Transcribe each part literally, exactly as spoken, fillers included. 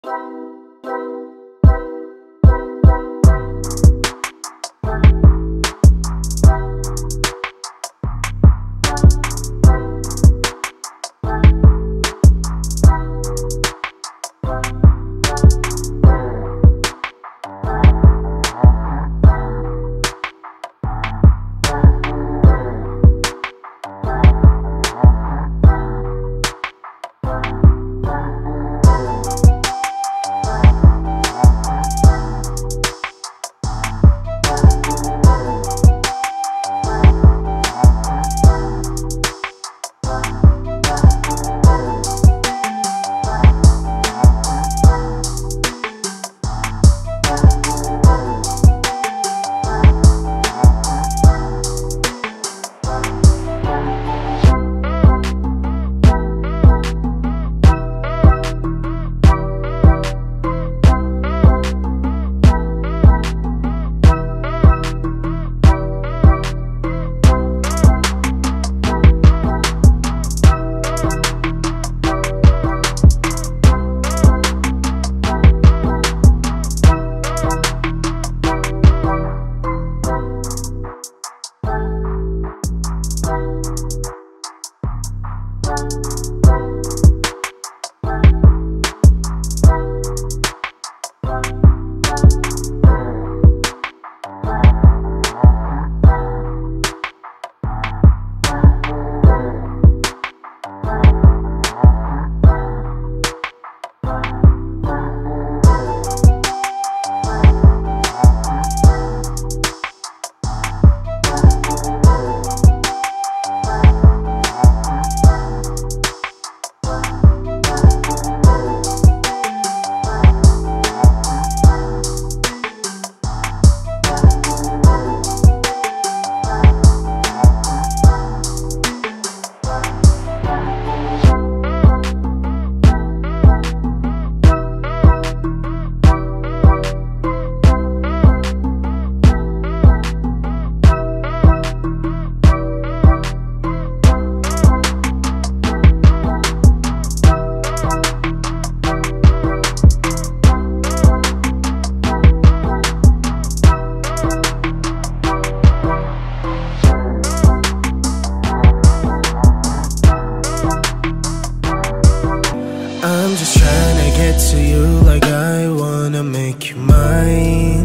I'm just trying to get to you like I wanna make you mine.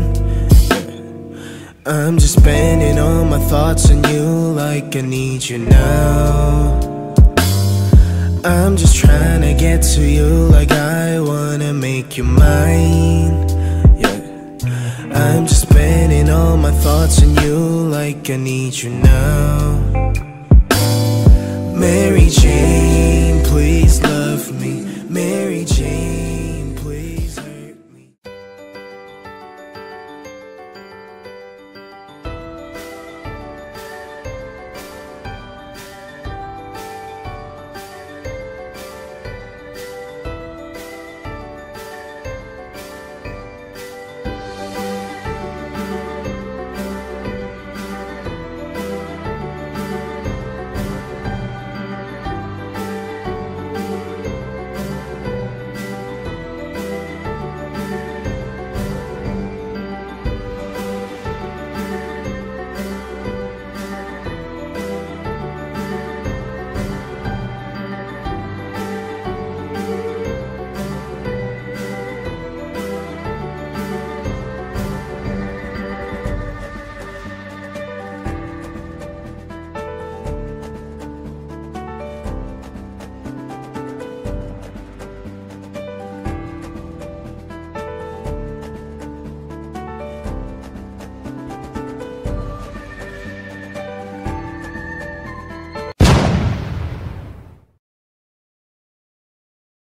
I'm just spending all my thoughts on you like I need you now. I'm just trying to get to you like I wanna make you mine. Yeah, I'm just spending all my thoughts on you like I need you now. Mary Jane,